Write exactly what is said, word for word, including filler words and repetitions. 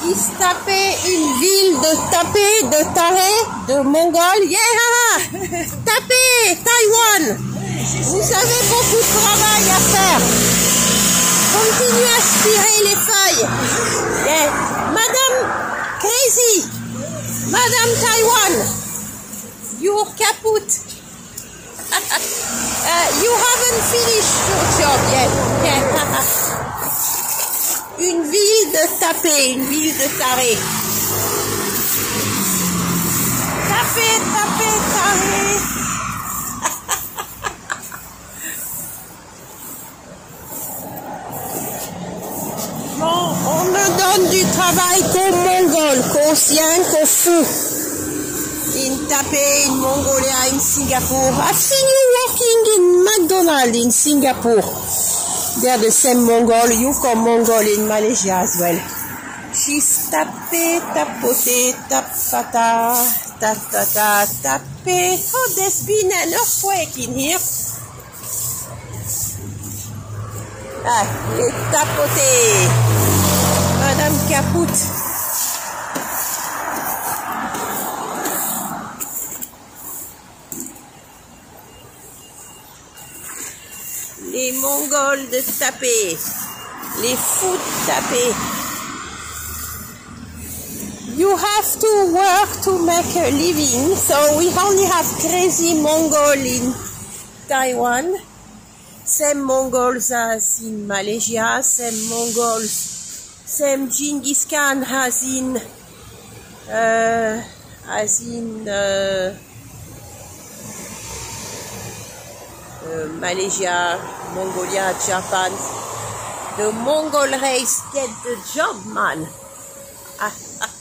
qui se tapait une ville de tapés, de tarés, de mongols. Yeah! Tapez, Taïwan! Vous avez beaucoup de travail à faire. Continuez à aspirer les feuilles. Yeah. Madame Crazy, Madame Taiwan, you're kaput. uh, you haven't finished your job yet. Yeah. Une ville de tapés, une ville de tarés. Tapez, tapez, tarés. Bon, on me donne du travail qu'aux Mongols, qu'aux Siens, qu'aux fous. In Taipei, in Mongolia, in Singapore. I've seen you working in McDonald's in Singapore. They're the same Mongol. You come Mongol in Malaysia as well. She's tape, tapote, tapata, tatata, tape. Oh, there's been an earthquake in here. Ah, les tapotés. Madame Kaput. Les Mongols de taper. Les fous de taper. You have to work to make a living, so we only have crazy Mongol in Taiwan. Same Mongols as in Malaysia, same Mongols, same Genghis Khan as in, uh, as in uh, uh, Malaysia, Mongolia, Japan. The Mongol race get the job, man. Ah, ah.